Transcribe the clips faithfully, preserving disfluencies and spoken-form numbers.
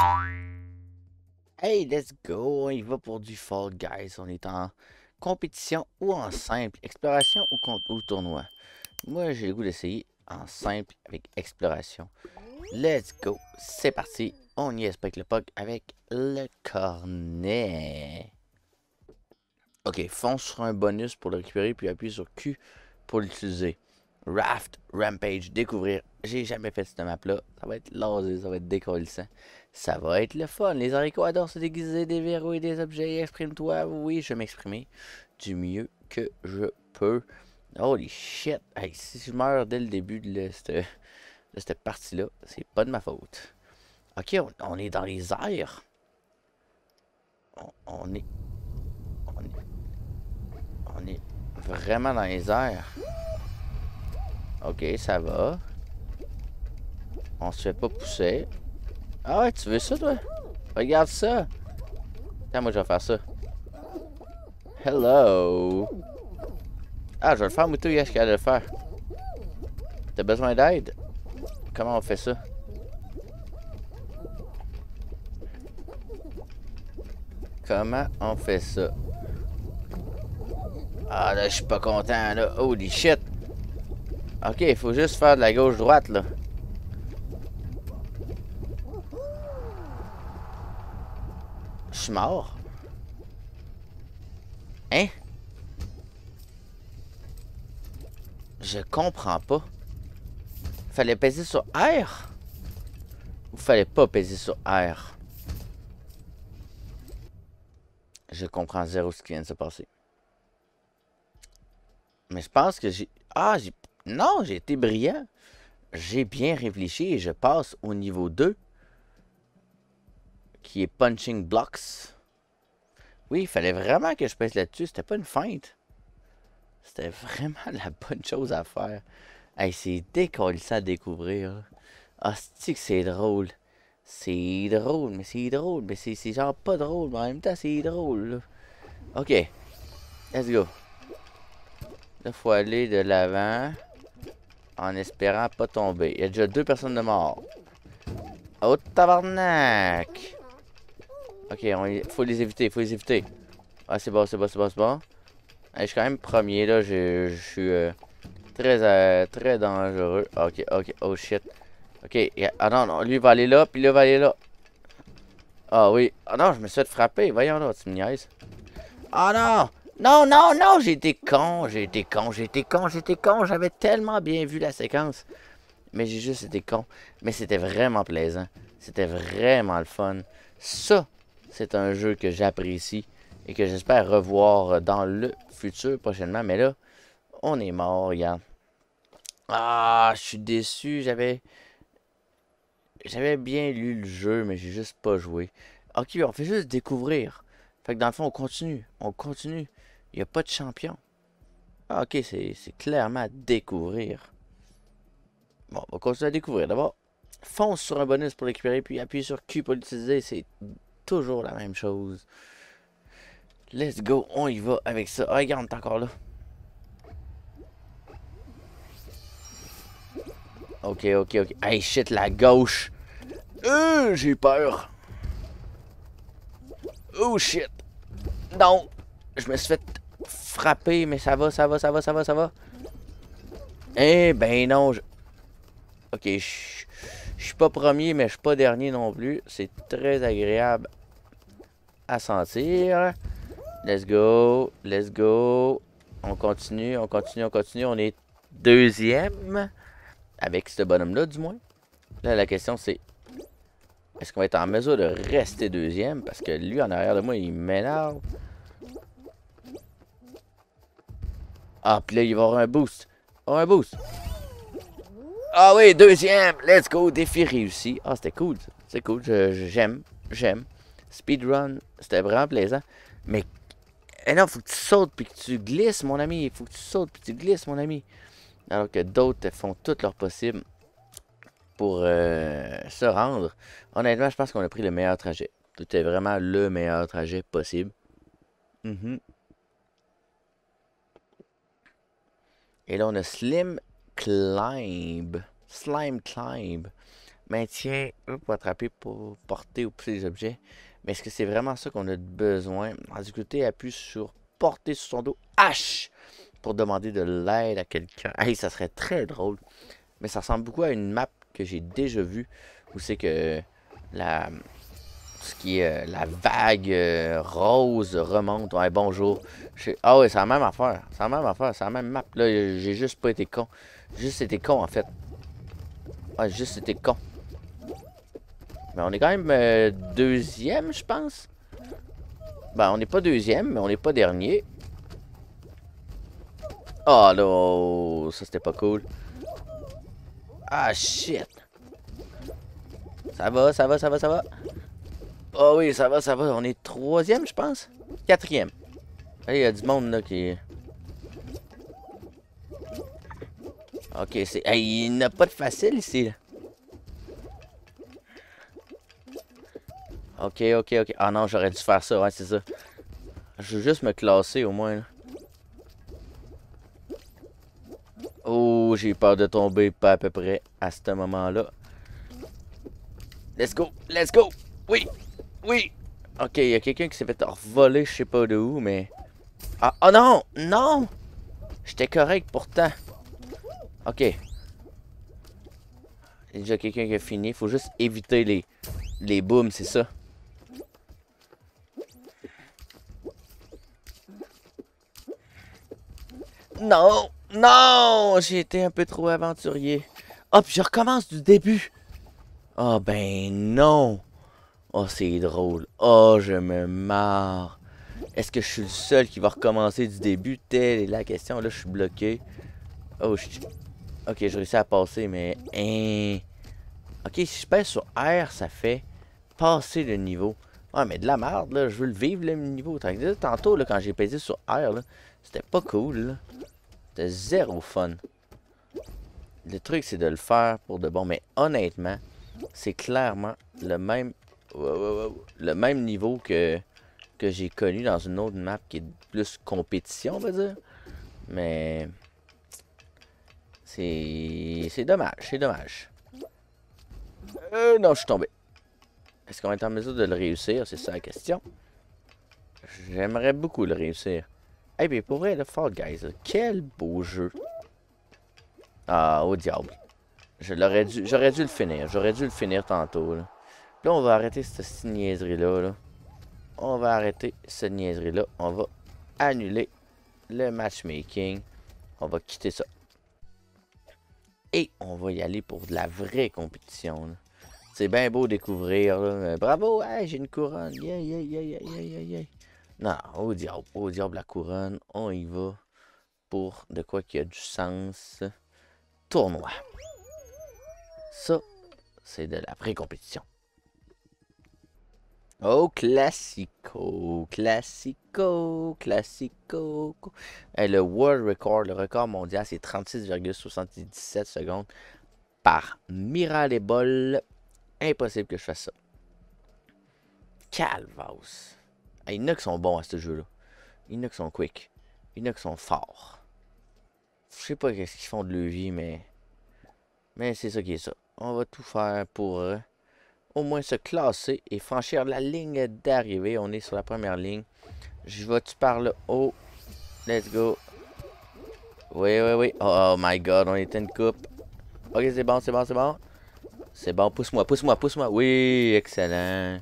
Hey, let's go! On y va pour du Fall Guys. On est en compétition ou en simple, exploration ou, con- ou tournoi. Moi, j'ai le goût d'essayer en simple avec exploration. Let's go! C'est parti! On y est avec le puck avec le cornet. Ok, fonce sur un bonus pour le récupérer, puis appuie sur Q pour l'utiliser. Raft, Rampage, découvrir. J'ai jamais fait cette map-là. Ça va être lasé, ça va être décollissant. Ça va être le fun. Les haricots adorent se déguiser, des verrous et des objets. Exprime-toi. Oui, je vais m'exprimer du mieux que je peux. Holy shit. Hey, si je meurs dès le début de, cette, de cette partie-là, c'est pas de ma faute. Ok, on, on est dans les airs. On, on est... On est... On est vraiment dans les airs. Ok, ça va. On se fait pas pousser. Ah ouais, tu veux ça, toi? Regarde ça. Attends, moi, je vais faire ça. Hello. Ah, je vais le faire, Moutou, qu'est-ce qu'elle va le faire? T'as besoin d'aide? Comment on fait ça? Comment on fait ça? Ah, là, je suis pas content, là. Holy shit. Ok, il faut juste faire de la gauche-droite, là. Je suis mort. Hein? Je comprends pas. Fallait peser sur R? Ou fallait pas peser sur R? Je comprends zéro ce qui vient de se passer. Mais je pense que j'ai... Ah, j'ai... Non, j'ai été brillant. J'ai bien réfléchi et je passe au niveau deux. Qui est Punching Blocks. Oui, il fallait vraiment que je pèse là-dessus. C'était pas une feinte. C'était vraiment la bonne chose à faire. Hey, c'est décollissant à découvrir. Ah, c'est que c'est drôle. C'est drôle, mais c'est drôle. Mais c'est genre pas drôle, mais en même temps, c'est drôle. Là. Ok, let's go. Là, faut aller de l'avant en espérant pas tomber. Il y a déjà deux personnes de mort. Oh, tabarnak! Ok, il faut les éviter, faut les éviter. Ah, c'est bon, c'est bon, c'est bon, c'est bon. Hey, je suis quand même premier, là. Je, je suis euh, très, euh, très dangereux. Ok, ok, oh shit. Ok, yeah. Ah non, non, lui va aller là, puis lui va aller là. Ah oui. Ah non, je me suis fait frapper. Voyons là, tu me niaises. Ah non! Non, non, non, j'ai été con, j'ai été con, j'ai été con, j'ai été con. J'avais tellement bien vu la séquence. Mais j'ai juste été con. Mais c'était vraiment plaisant. C'était vraiment le fun. Ça, c'est un jeu que j'apprécie et que j'espère revoir dans le futur prochainement. Mais là, on est mort, regarde. Ah, je suis déçu. J'avais j'avais bien lu le jeu, mais j'ai juste pas joué. Ok, on fait juste découvrir. Fait que dans le fond, on continue. On continue. Il n'y a pas de champion. Ah, ok, c'est clairement à découvrir. Bon, on va continuer à découvrir. D'abord, fonce sur un bonus pour récupérer, puis appuie sur Q pour l'utiliser. C'est toujours la même chose. Let's go, on y va avec ça. Ah, regarde, t'es encore là. Ok, ok, ok. Hey, shit, la gauche. Euh, j'ai peur. Oh, shit. Non. Je me suis fait frapper, mais ça va, ça va, ça va, ça va, ça va. Eh ben non. Je... Ok, je je suis pas premier, mais je suis pas dernier non plus. C'est très agréable à sentir. Let's go, let's go. On continue, on continue, on continue. On est deuxième. Avec ce bonhomme-là, du moins. Là, la question, c'est... Est-ce qu'on va être en mesure de rester deuxième? Parce que lui, en arrière de moi, il m'énerve. Ah, puis là, il va avoir un boost. Oh, un boost. Ah oui, deuxième. Let's go. Défi réussi. Ah, c'était cool. C'est cool. J'aime. J'aime. Speedrun. C'était vraiment plaisant. Mais eh non, faut que tu sautes puis que tu glisses, mon ami. Il faut que tu sautes puis que tu glisses, mon ami. Alors que d'autres font tout leur possible pour euh, se rendre. Honnêtement, je pense qu'on a pris le meilleur trajet. C'était vraiment le meilleur trajet possible. Mm-hmm. Et là, on a Slim Climb. Slime Climb. maintien, eux, pour attraper, pour porter ou pousser les objets. Mais est-ce que c'est vraiment ça qu'on a besoin? En difficulté, appuie sur porter sur son dos H pour demander de l'aide à quelqu'un. Hey, ça serait très drôle. Mais ça ressemble beaucoup à une map que j'ai déjà vue, où c'est que la... ce qui est euh, la vague euh, rose remonte. Ouais, bonjour. Je... Ah ouais, c'est la même affaire. C'est la même affaire. C'est la même map. Là, j'ai juste pas été con. J'ai juste été con, en fait. Ouais, j'ai juste été con. Mais on est quand même euh, deuxième, je pense. Ben, on n'est pas deuxième, mais on n'est pas dernier. Oh là, ça c'était pas cool. Ah, shit. Ça va, ça va, ça va, ça va. Oh oui, ça va, ça va. On est troisième, je pense. Quatrième. Il y a du monde là qui... Ok, c'est... Hey, il n'y a pas de facile ici, là. Ok, ok, ok. Ah non, j'aurais dû faire ça, ouais, c'est ça. Je veux juste me classer au moins, là. Oh, j'ai peur de tomber, pas à peu près à ce moment-là. Let's go, let's go. Oui, oui. Ok, il y a quelqu'un qui s'est fait voler, je sais pas de où, mais... Ah, oh non, non. J'étais correct pourtant. Ok. Il y a déjà quelqu'un qui a fini. Faut juste éviter les, les booms, c'est ça. Non, non, j'ai été un peu trop aventurier. Oh, puis je recommence du début. Oh, ben non. Oh, c'est drôle. Oh, je me marre. Est-ce que je suis le seul qui va recommencer du début? Telle est la question. Là, je suis bloqué. Oh, je... Ok, j'ai réussi à passer, mais... Hein... Ok, si je pèse sur R, ça fait passer le niveau. Ouais, mais de la merde, là. Je veux le vivre, le niveau. Tantôt, là, quand j'ai pesé sur R, là, c'était pas cool, là. C'était zéro fun. Le truc, c'est de le faire pour de bon. Mais honnêtement, c'est clairement le même... le même niveau que... que j'ai connu dans une autre map qui est plus compétition, on va dire. Mais... C'est... C'est dommage, c'est dommage. Euh, non, je suis tombé. Est-ce qu'on est en mesure de le réussir? C'est ça la question. J'aimerais beaucoup le réussir. Eh bien, pour vrai, le Fall Guys, là, quel beau jeu. Ah, au diable. Je l'aurais dû, j'aurais dû le finir. J'aurais dû le finir tantôt. Là, là on va arrêter cette, cette niaiserie-là. Là. On va arrêter cette niaiserie-là. On va annuler le matchmaking. On va quitter ça. Et on va y aller pour de la vraie compétition. C'est bien beau découvrir. Là. Bravo, hey, j'ai une couronne. Yeah, yeah, yeah, yeah, yeah, yeah. Non, au diable, au diable la couronne. On y va pour de quoi qui a du sens. Tournoi. Ça, c'est de la vraie compétition. Oh, classico, classico, classico. Et le world record, le record mondial, c'est trente-six virgule soixante-dix-sept secondes par Miralebol. Impossible que je fasse ça. Calvaus. Il y en a qui sont bons à ce jeu-là. Il y en a qui sont quick. Il y en a qui sont forts. Je sais pas qu'est-ce qu'ils font de leur vie, mais... Mais c'est ça qui est ça. On va tout faire pour... Euh, au moins se classer et franchir la ligne d'arrivée. On est sur la première ligne. Je vais-tu par le haut? Let's go. Oui, oui, oui. Oh my god, on était une coupe. Ok, c'est bon, c'est bon, c'est bon. C'est bon, pousse-moi, pousse-moi, pousse-moi. Oui, excellent.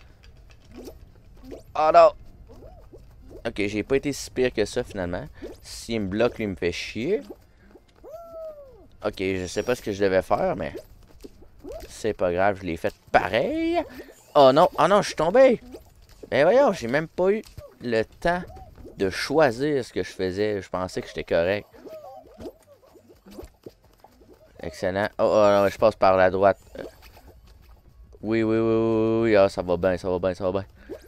Oh non. Ok, j'ai pas été si pire que ça finalement. S'il me bloque, lui me fait chier. Ok, je sais pas ce que je devais faire, mais... C'est pas grave, je l'ai fait pareil. Oh non, oh non, je suis tombé. Mais voyons, j'ai même pas eu le temps de choisir ce que je faisais. Je pensais que j'étais correct. Excellent. Oh, oh non, je passe par la droite. Oui, oui, oui, oui, oui. Ah, ça va bien, ça va bien, ça va bien.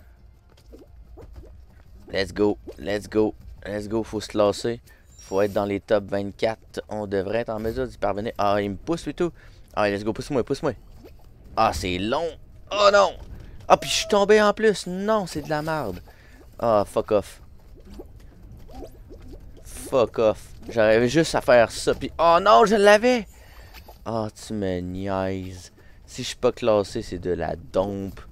Let's go, let's go, let's go. Faut se lasser. Faut être dans les top vingt-quatre. On devrait être en mesure d'y parvenir. Ah, il me pousse et tout. Ah, let's go, pousse-moi, pousse-moi. Ah, c'est long. Oh non. Ah, puis je suis tombé en plus. Non, c'est de la merde. Ah, fuck off. Fuck off. J'arrivais juste à faire ça. Puis, oh non, je l'avais. Ah, tu me niaises. Si je suis pas classé, c'est de la dompe.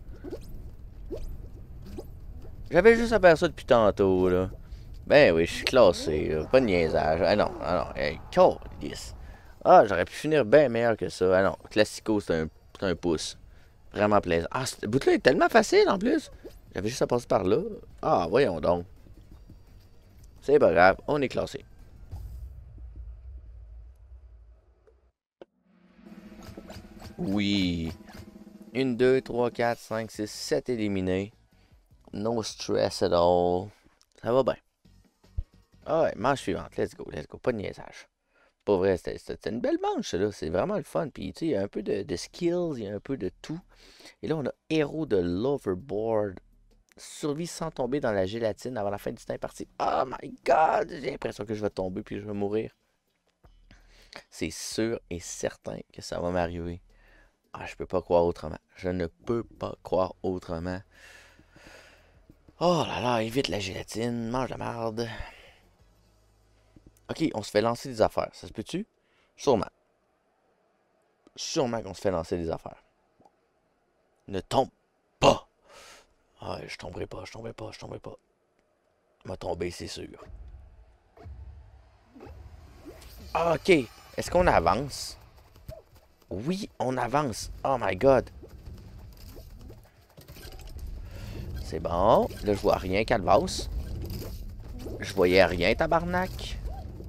J'avais juste à faire ça depuis tantôt, là. Ben oui, je suis classé, là. Pas de niaisage. Ah non, ah non. Hey, câlisse. Ah, j'aurais pu finir bien meilleur que ça. Ah non, Classico, c'est un, c'est un pouce. Vraiment plaisant. Ah, ce bout-là est tellement facile, en plus. J'avais juste à passer par là. Ah, voyons donc. C'est pas grave, on est classé. Oui. un, deux, trois, quatre, cinq, six, sept éliminés. No stress at all. Ça va bien. Ah ouais, manche suivante. Let's go, let's go. Pas de niaisage. Pour vrai, c'était une belle manche, là. C'est vraiment le fun. Puis, tu sais, il y a un peu de, de skills, il y a un peu de tout. Et là, on a héros de l'overboard. Survie sans tomber dans la gélatine avant la fin du temps est parti. Oh my god! J'ai l'impression que je vais tomber puis je vais mourir. C'est sûr et certain que ça va m'arriver. Ah, je peux pas croire autrement. Je ne peux pas croire autrement. Oh là là, évite la gélatine, mange la marde. Ok, on se fait lancer des affaires. Ça se peut-tu? Sûrement. Sûrement qu'on se fait lancer des affaires. Ne tombe pas! Ah, je tomberai pas, je tomberai pas, je tomberai pas. Il m'a tombé, c'est sûr. Ah, ok. Est-ce qu'on avance? Oui, on avance. Oh my god. C'est bon. Là, je vois rien, Calvas. Je voyais rien, tabarnak.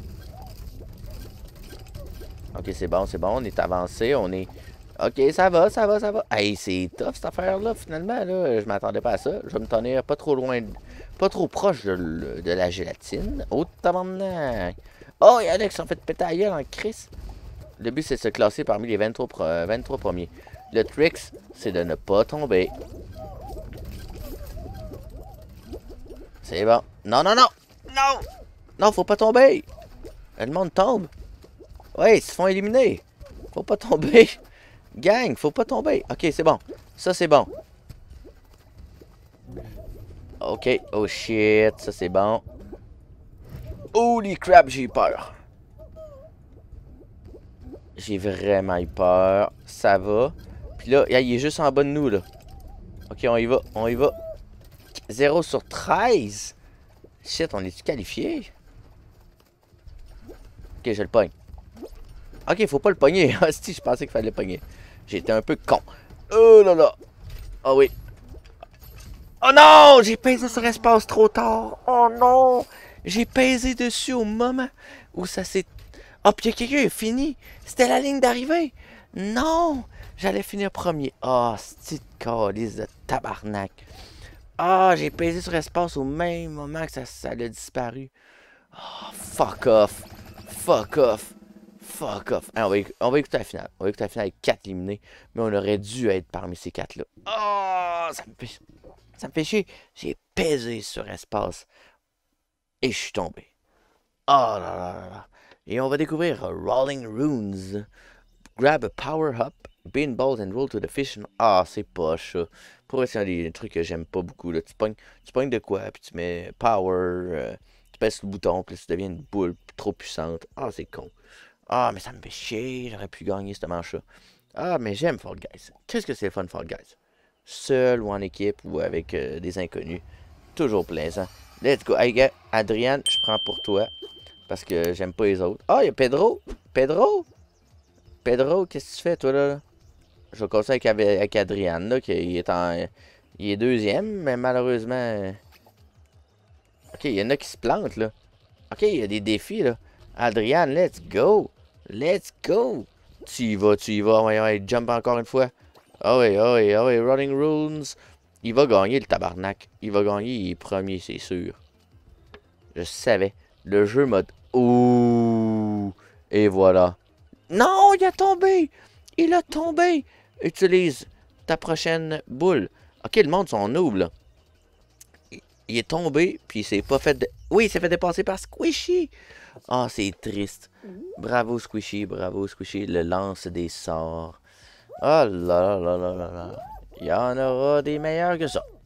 Ok, c'est bon, c'est bon. On est avancé. On est... Ok, ça va, ça va, ça va. Hey, c'est tough, cette affaire-là, finalement. Là. Je m'attendais pas à ça. Je vais me tenir pas trop loin... Pas trop proche de, de la gélatine. Oh, tabarnak. Oh, il y en a qui sont fait péter à gueule en crise. Le but, c'est de se classer parmi les vingt-trois, vingt-trois premiers. Le trick, c'est de ne pas tomber. C'est bon. Non, non, non! Non! Non, faut pas tomber! Le monde tombe. Ouais, ils se font éliminer. Faut pas tomber. Gang, faut pas tomber. Ok, c'est bon. Ça, c'est bon. Ok. Oh shit, ça, c'est bon. Holy crap, j'ai eu peur. J'ai vraiment eu peur. Ça va. Puis là, il est juste en bas de nous, là. Ok, on y va, on y va. zéro sur treize. Shit, on est-tu qualifié? Ok, je le pogne. Ok, faut pas le pogner. Si, je pensais qu'il fallait le pogner. J'étais un peu con. Oh là là. Oh oui. Oh non! J'ai pesé sur espace trop tard. Oh non! J'ai pesé dessus au moment où ça s'est... Oh, puis quelqu'un est fini. C'était la ligne d'arrivée. Non! J'allais finir premier. Oh, c'est calice de tabarnak. Ah, oh, j'ai pesé sur espace au même moment que ça, ça a disparu. Oh, fuck off. Fuck off. Fuck off. Allez, on, va, on va écouter la finale. On va écouter la finale avec quatre éliminés. Mais on aurait dû être parmi ces quatre-là. Oh, ça me fait, ça me fait chier. J'ai pesé sur espace. Et je suis tombé. Oh là là là là. Et on va découvrir Rolling Runes. Grab a power up. Bean balls and roll to the fish. Ah, c'est poche ça. Pour c'est un des trucs que j'aime pas beaucoup. Là. Tu, pognes, tu pognes de quoi, puis tu mets power. Euh, tu pèses le bouton, puis là, tu deviens une boule trop puissante. Ah, c'est con. Ah, mais ça me fait chier. J'aurais pu gagner cette manche-là. Ah, mais j'aime Fall Guys. Qu'est-ce que c'est fun, Fall Guys? Seul ou en équipe ou avec euh, des inconnus. Toujours plaisant. Let's go. Hey, gars, Adriane, je prends pour toi. Parce que j'aime pas les autres. Ah, il y a Pedro. Pedro? Pedro, qu'est-ce que tu fais, toi, là? Je vais continuer avec, avec Adriane, là, qui est en... Il est deuxième, mais malheureusement... Ok, il y en a qui se plantent, là. Ok, il y a des défis, là. Adriane, let's go! Let's go! Tu y vas, tu y vas. Ouais, ouais, jump encore une fois. Ah oui, ah oui, ah oui, Running Runes. Il va gagner, le tabarnak. Il va gagner, il est premier, c'est sûr. Je savais. Le jeu mode... Ouh! Et voilà. Non, il a tombé! Il a tombé! Utilise ta prochaine boule. Ok, le monde sont noob, là. Il est tombé, puis il s'est pas fait... De... Oui, il s'est fait dépasser par Squishy! Ah, oh, c'est triste. Bravo, Squishy, bravo, Squishy. Le lance des sorts. Oh là là là là là là. Il y en aura des meilleurs que ça.